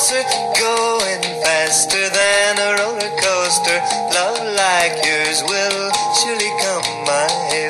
closer, going faster than a roller coaster. Love like yours will surely come my way.